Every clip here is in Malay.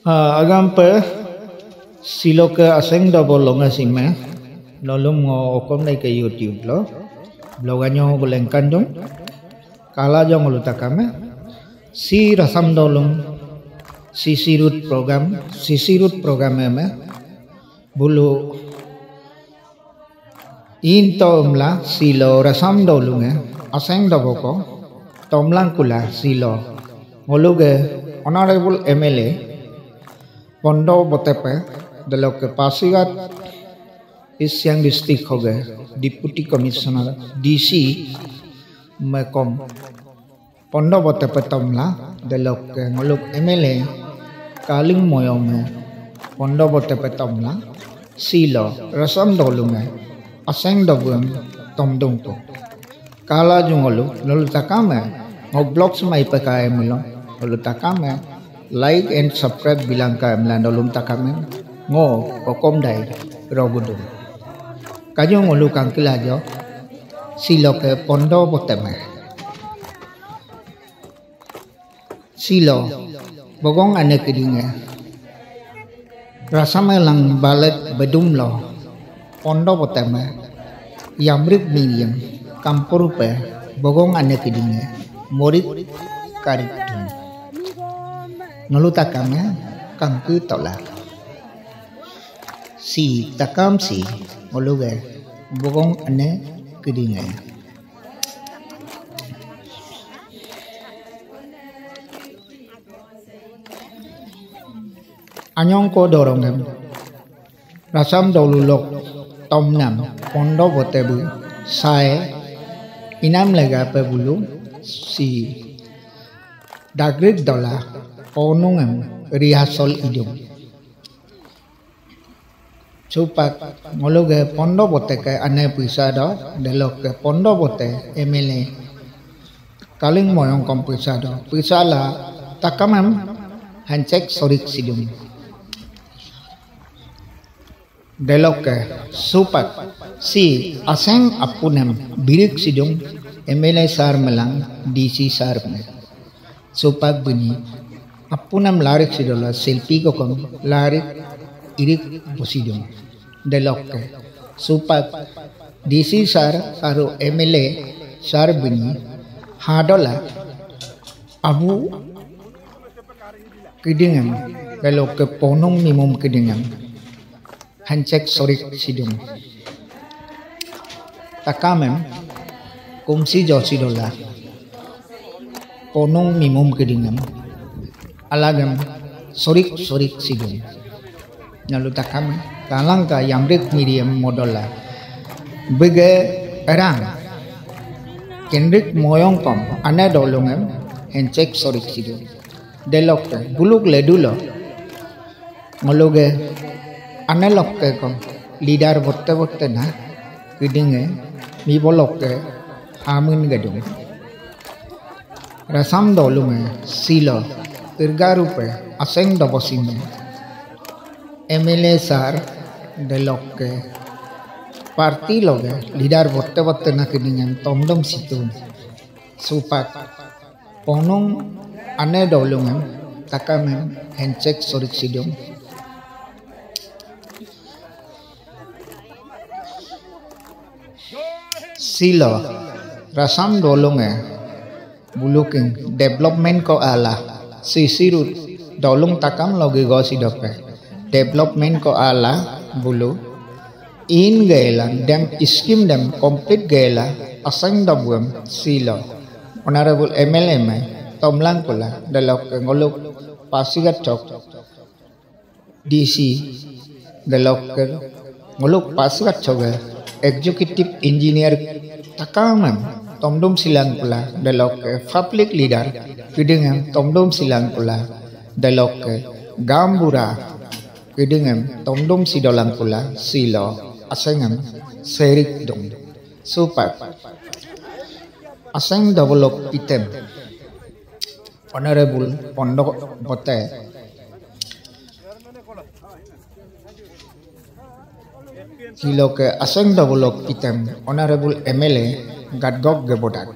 Agam pe silo ke aseng do bolonga sime lolum ngo okom nai ke YouTube lo bloganyo golengkan jong kala jong lu takame si rasam dolum sisirut program me bulu in tomla silo rasam dolunge aseng do boko tomlang kula silo ngoluge honorable MLA Pondo Botepe Delok के पासीघाट इस Siang district हो गए deputy commissioner DC मैकम पोंडो बोतेपे तमला Delok के ngoluk MLA Kaling Moyong में पोंडो बोतेपे तमला सीलो रसम डोलुंगे असेंग डबुम तमदुंग तो काला जुंगलु ललु तकामे ngok blogs mai pekae milo lolu takame like and subscribe bilang ka melandolum takame ngo kokom dai robudum kajo ngolu kang kilajo silo ke pondo boteme silo bogong ane kidinge rasame lang balet bedum lo pondo boteme yamrik medium kampurupe bogong ane kidinge morik karit nolu takame kangku tola si takam si ngoluge bogong ane kidinge anyong ko dorongem rasam dolulok tomnam pondo botebu sae inam lega pe bulu si dagrik dola onungem rihasol idum Supak ngologe pondo bote ke ane pisa do Delok ke pondo bote MLA kaling moyong kom pisa do pisa la takamem hancek sorik sidum Delok ke supak si aseng apunem birik sidum MLA sar melang DC sar me supak bunyi apunam larik sidola selfie ko kom larik irik posidum Delok ke supak DC sar aru MLA sar bunyi hadola abu kidingam Delok ke ponong mimum kidingam hancek sorik sidum takamem kumsi josidola ponong mimum kidingam alagam sorik sidum nalu takam kalang ka yamrik medium modola bege erang kendrik moyong kom ane dolungem hencek sorik sidum Delok ke buluk ledulo ngologe ane lokke kom leader botte na kidinge mi bolok ke hamun gedung rasam dolunge silo irgarupe aseng dobosime MLA sar Delok ke parti loge leader botte na kidingen tomdom situ supak ponong ane dolunge takamem hencek sorik sidum silo rasam dolunge buluking development ko ala sisirut dolung takam logi gosi dope development ko ala bulu in gela dem skim dem complete gela asang dabuam silo honorable MLA me tomlang kula Delok ke ngoluk pasigat chok DC Delok ke ngoluk pasigat chok executive engineer takamam tomdom silang pula Delok ke public leader kidingem tomdom silang pula Delok ke gambura kidingem tomdom sidolang pula silo asengem serik dong supak aseng develop item honorable pondo bote silo ke aseng develop item honorable MLA Gadgok Gebodak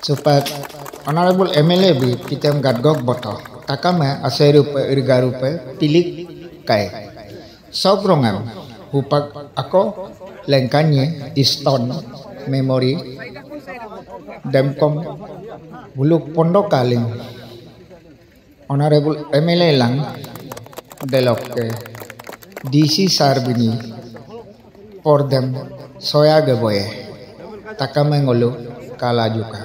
Supat Honorable MLA bi pitem gadgok boto takame aserupe irgarupe pilik kai sobrongam hupak ako lengkanye iston memori demkom buluk pondok kaling Honorable MLA lang delok ke DC Sarbini for them soya geboye takame ngolu kala juga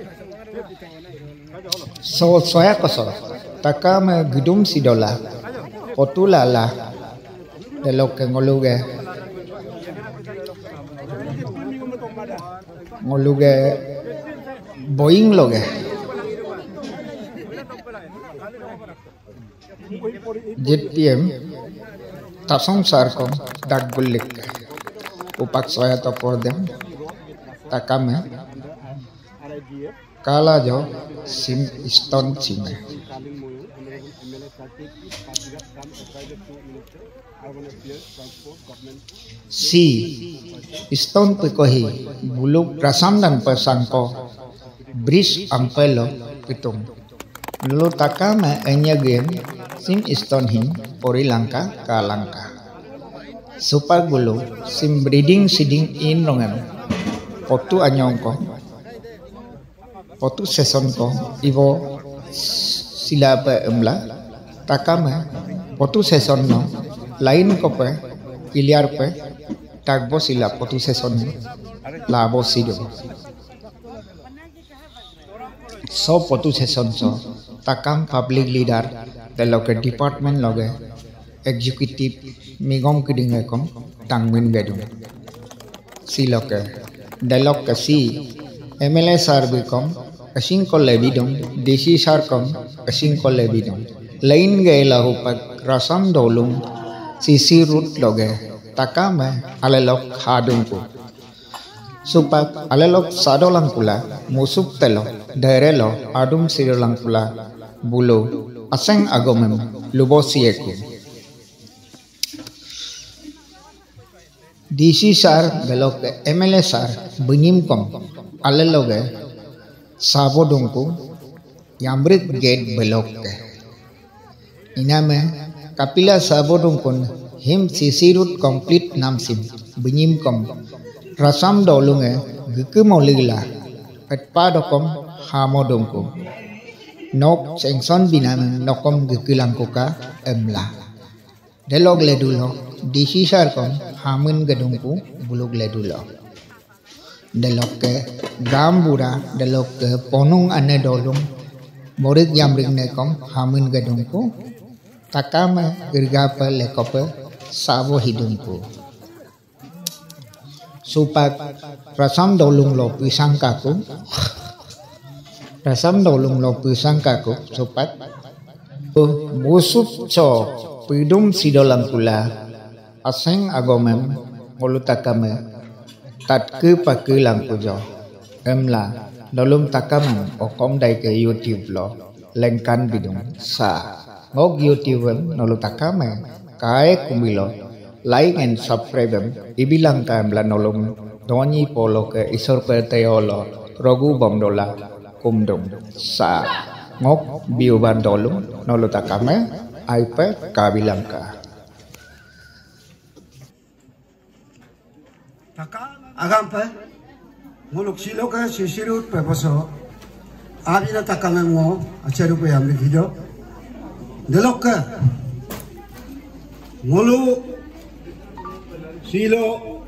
so soya koso takame gidum sidola potulala delok ke ngoluge boing loge JPM tasong sarkom dagbulik upak soya to for them takame kala jo sim stone sime si stone pekohi buluk rasamdan pesangko bris ampelo pitung lu takame enyagem sim stone hin pori langka kalangka super bulu sim breeding siding in rongan potu anyongko potu seson ko ivo sila pe emla takame potu seson no lain ko pe piliar pe takbo sila potu seson labo sido so potu seson so takam public leader the local department loge executive migom kiding ekom tangmin gedung si loke delok ke si MLA sar bikom asing ko lebidong DC sar kom asing ko lebidong lain gela hupak rasam dolung sisi root loge takame alelok hadungku supak alelok sadolang pula musuk telo daerelo adum sidolang pula bulo aseng agomem lubosieku DC sar belok ke MLA sar benyim kom aleloge sabodongku yamrit gate belok ke iname kapila sabodongkun him sisirut complete namsim benyim kom rasam dolunge geke moligla petpa dokom hamodongku nok sengson binam nokom gekilangkuka emla delog ledulo DC sar kom hamun gedungku buluk ledulo delok ke gambura delok ke ponung ane dolung morik yamring nekom hamun gedungku takame irgape lekope sabo hidungku supak rasam dolung lo pisangkaku rasam dolung lo pisangkaku supak musup co pidum sidolang pula aseng agomem ngolutakame tatke pakilang pujo emla dolum takaman okom dai ke YouTube lo lengkan bidung sa ngok YouTube nolu takame kae kumilo like and subscribe ibilang ka emla nolong doni polo ke isor perteolo rogu bomdola kumdum sa ngok biuban dolum nolu takame aipe kabilang ka agampa muluk siloka sisirut peposo abina takamengo acherupe amri hido delokka mulu silo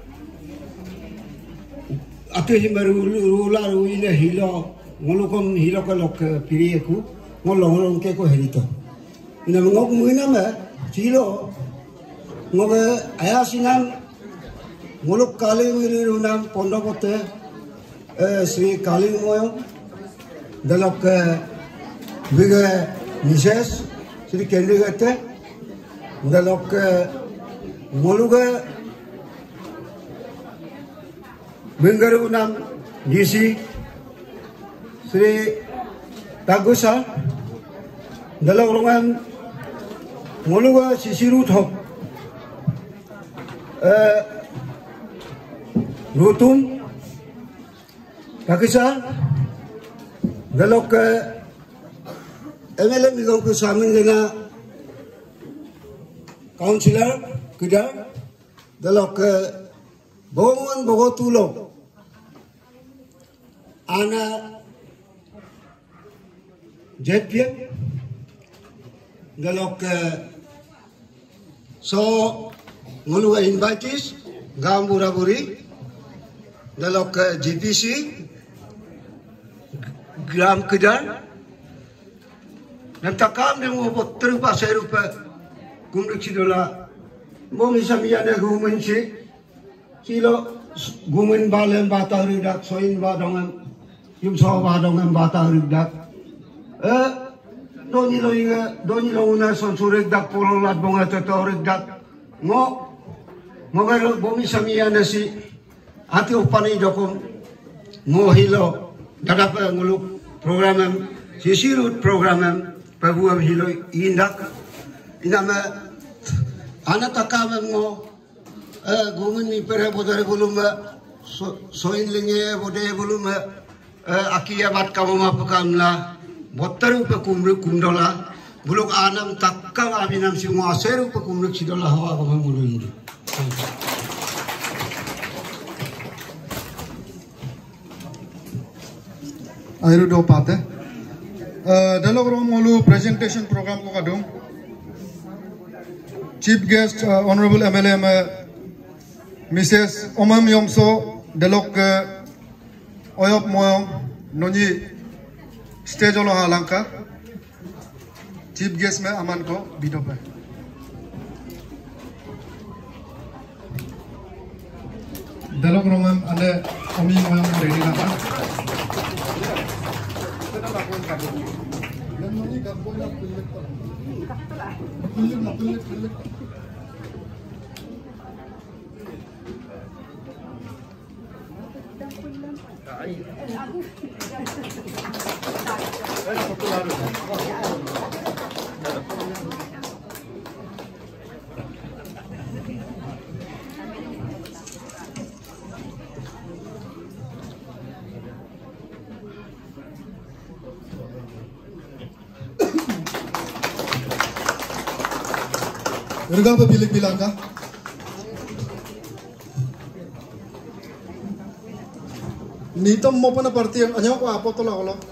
atu himaru rula ruile hilo mulukom hilo ka lok pirieku ngolong ke ko herito ina ngok muina me silo ngoge ayasinan muluk kaling wirunam pondokote Sri Kaling moyo dalok biga Mrs. Sri Kendrigate dalok muluga bingarunam DC Sri Tagusa dalok longan muluga sisirut hok Rutum Pakistan dalok ke MLA migong ku samin lena kaunselor kida dalok ke bongon bogotulo ana jetpia dalok ke so ngulu invites gambura buri dalok ke GPC gram kedar nantakam de mo botru pa sa rupa kumrik sidola mo misamiya de gumen si silo gumen balen bata ridak soin badongan yum so badongan bata ridak doni lo una son surek dak pololat bonga totorik dak mo galo bomi samiya na si ati upani jokom mo hilo dadak nguluk program sisirut program pabuam hilo indak inama anak takam mo gumen ni pere bodare bulum soin linge bode bulum akia bat kamu mapakamla botaru pe kumruk kumdola buluk anam takka aminam si mo aseru pe kumruk sidola hawa ko mangulun Airu do pate. Dalogro molu presentation program ko kadung. Chief guest honorable MLA Mrs. Omam Yomso dalog oyop moyong noni stage olo halangka. Chief guest में अमन को बीटो पे दलोग रोमम अने अमी मोयम रेडी लगा Irgal pa bilik bilang ka? Nitam mo pa na party ang anyaw ko apo to la ko.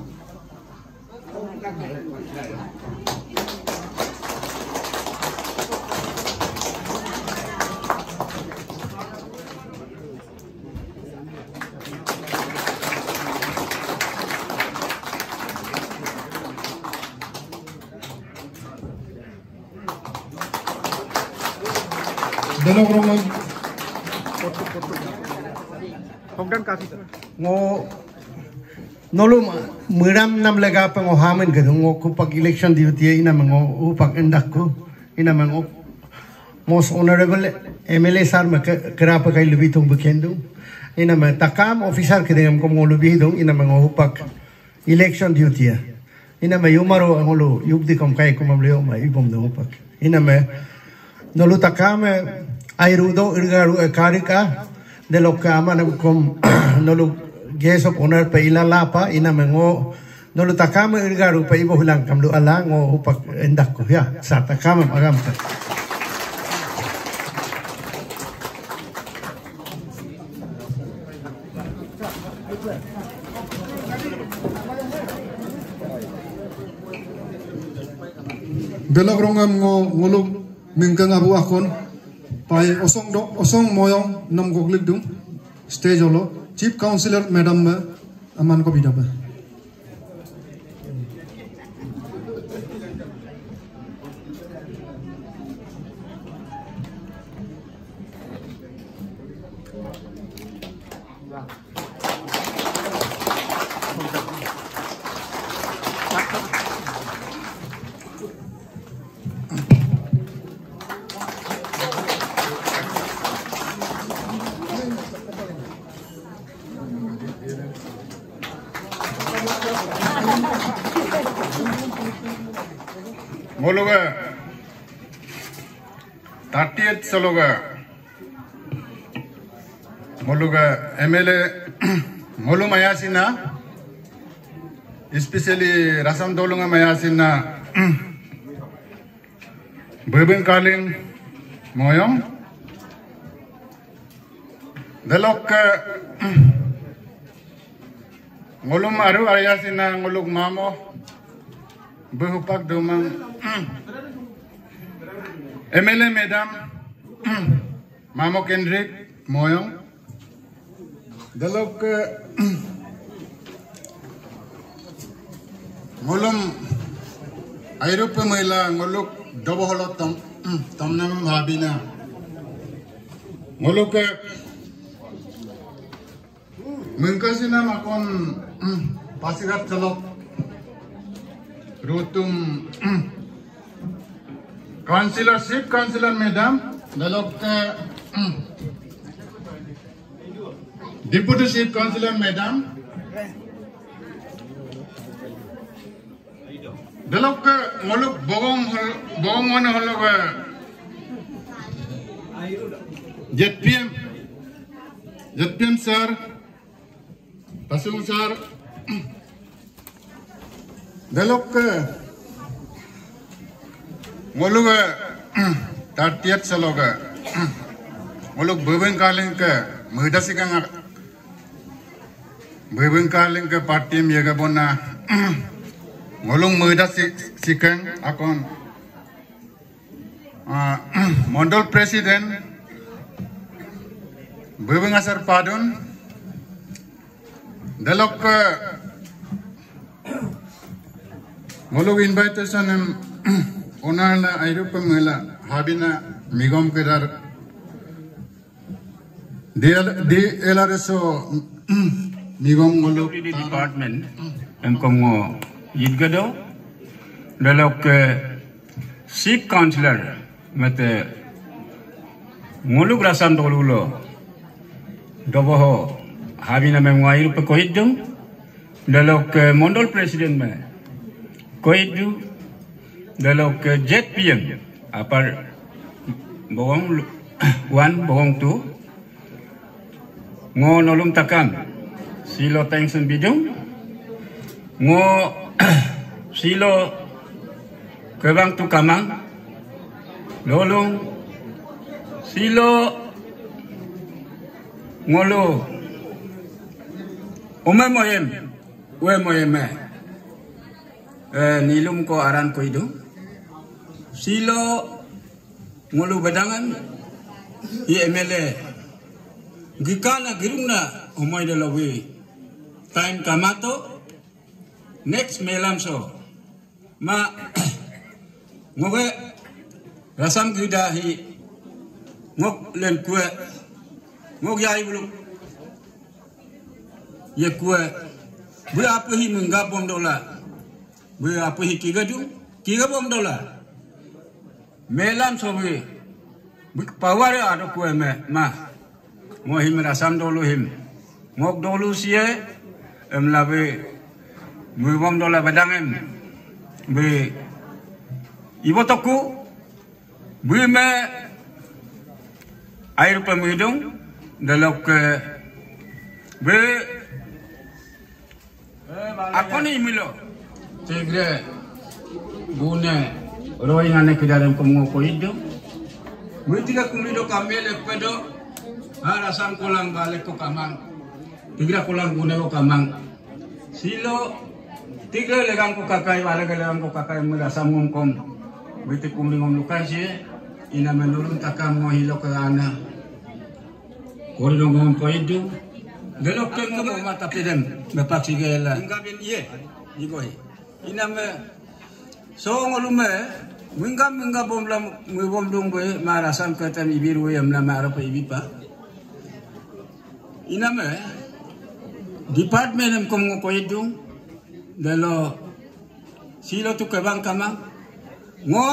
Dalog roman ngo nolu muram nam lega pa ngo hamen ke ngo kupak election duty ina ngo upak endak ko ina ngo most honorable MLA sar ma kera pa kai lubi tung bekendo ina ma takam officer ke dem ko ngo lubi dong ina ngo upak election duty ina ma yumaro ngolo yubdi kom kai ko mamleo ma ibom dong upak ina ma nolu takam airudo irgaru karika de lo que aman com no lo guest of honor pe ila lapa ina mengo no lo takama irgaru pe ibo hilang kam lo alang o upak endak ko ya sa takama magam ta dalog rongam ngolog mingkang abu akon pai osong moyong nam goglik dung stage olo chief counselor madam aman ko bidaba मोलुगा 30th सलोगा मोलुगा MLA मोलु मयासिना especially rasam dolunga mayasin na bebeng kaling moyong dalok ngulum aru ayasin na ngulug mamo behupak dumang MLA Madam Mamo Kendrick Moyong dalok ngulum ayro pemela nguluk dobo holot tom nam habina nguluk mengkasina makon pasigat celok rutum Councillor Chief Councillor Madam dalok Deputy Chief Councillor Madam dalok ngolok bogong mana holok JPM sir Pasung sir dalok ngolok tartiat saloga ngolok bebeng kaleng ke mudasikang bebeng kaleng ke parti miaga bona ngolong muda sikang akon Mondol Presiden bebeng asar padon dalok ngolong invitation onana ayro pemela habina migom kedar di LRSO migom ngolong department engkongo Yidgado dalok Chief Councillor mate ngulug rasam dolulo doboho habina memwair pe kohidum dalok Mondol President me kohidu dalok JPM apar bawang 1 bawang 2 ngo nolong takam silo tengsen bidung ngo silo kebang tu kamang lolong silo ngolo ome moyem we moyeme nilum ko aran ko itu silo ngolo badangan i MLA gikana girungna omoy de lowi time kamato next melam so ma ngoge rasam gidahi ngok len kue ngok yai bulu ye kue bu apa hi menga bom dola bu apa hi kiga bom dola melam so bu power ada kue ma mo him rasam dolu him ngok dolu sie labe bom dola badangan be ibotoku be me air pemidung dalok be apa ni milo tegre bune roi ngane ke dalam komoko hidup be tiga kumido kamele pedo rasam kulang balik ko kamang tiga kulang bune ko kamang silo tiga legang ko kakai wala legang ko kakai mula samung kom bete kumlingom lukan si ina menurun takam mo hilo ka ana koridong ngom ko idu delok ken mo mata pedem bapak sigela ingabin iye igoi ina me so ngolume minga bom lam bom dong be marasam katam ibiru yam la mara pa ibipa ina me department kom ko idu dalo silo tu kebang kamang ngo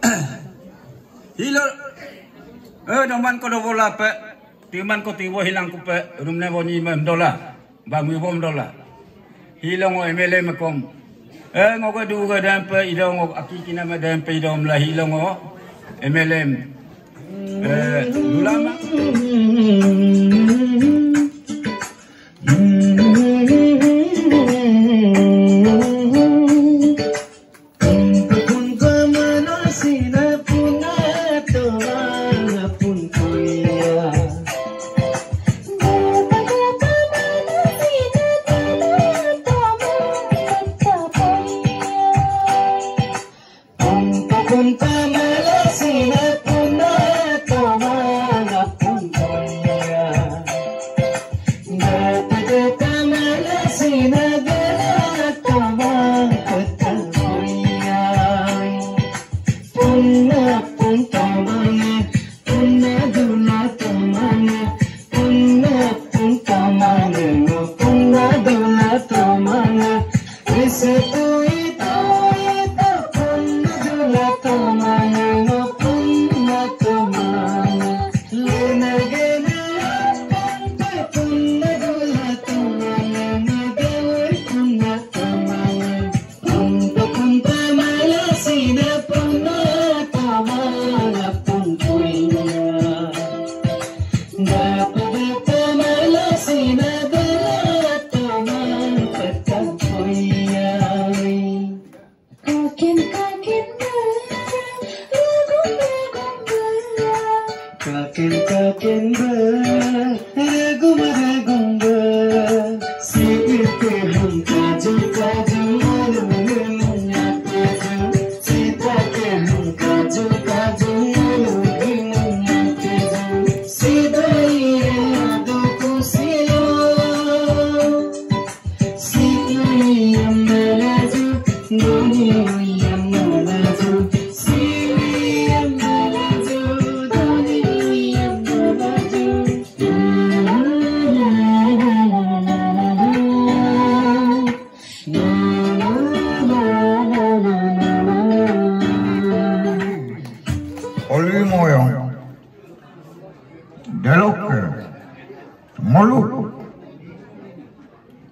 hilo doman ko do bola pe timan ko tiwo hilang ko pe rumne boni $5 ba $10 hilo ngo MLA makom ngo ko du ga dampe ido ngo akikina ma dampe ido mla hilo ngo MLA ulama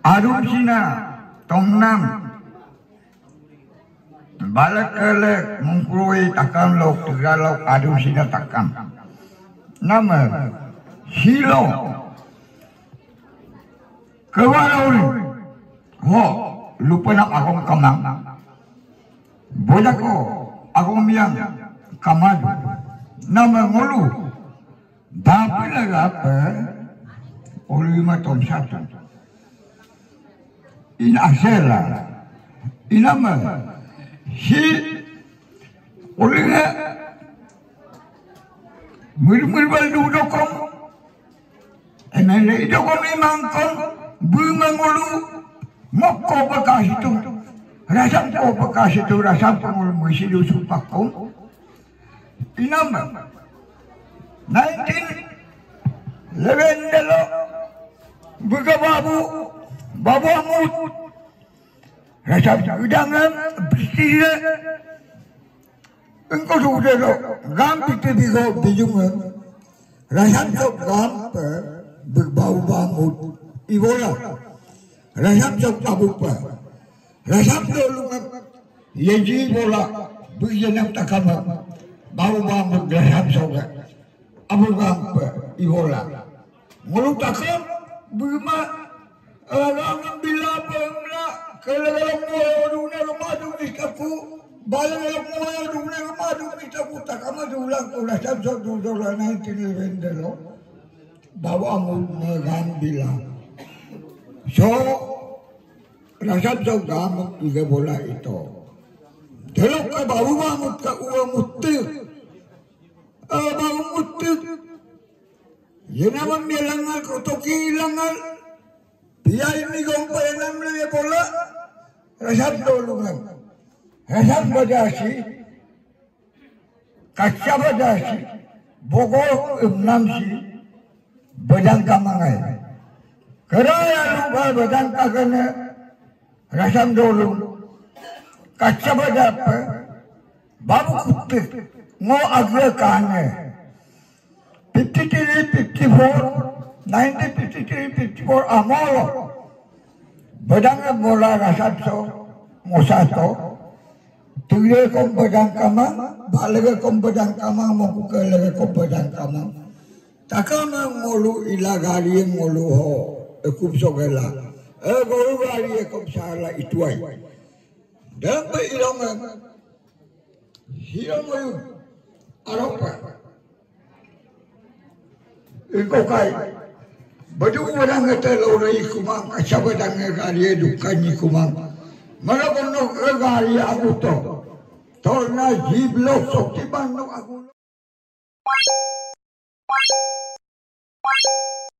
Arum sina tongnam balak elek mengkurui takam lok tegalok arum sina takam. Nama silo kewarau ho lupa nak akong kamang bodak ko akong miyang kamadu nama ngolu tapi laga apa oleh tom satu in asela inama si oleh mur baldu dokong enale dokong imangkong bumangulu mokko bekas itu rasam ko bekas itu rasam pengulu musidu supakom inama 1911 dalo buka babu amut rasam udangan bersih engkau sudah lo gam itu bigo bijungan rasam ko gam berbau bamut ibola rasam ko tabupa rasam ko lungan yeji bola bujenam takama bau bamut rasam soga abu gam ibola mulut takam buma alam bila pemla kalau mau rumadu istaku balang mau rumadu istaku takama ulang rasam so dolar 1911 dalo bawa gam bila so rasam so gam tiga bola itu delok ka bawa mamut ka uang mutir bawa mutir yenaman bilangan kotoki ilangan biar ini gompa enam lagi bola rasam dolungan rasam badasi kaca badasi bogor enam si badang kamangai kerana lupa badang kagana rasam dolung kaca badapa babu kutik ngo agre kane 53, 54, 1953, 54 amolo badang bola rasam so mosato tugre kom badang kamang balaga kom badang kamang mo kukalaga kom badang kamang takama ngolu ilagari ngolu ho ekup sogela golu gari ekup sala ituai dalam ilongan hilang aropa iko kai baju orang kata lori kumang kasabadang gari dukanyi kumang mana kono gari aku to torna jiblok sokti banu aku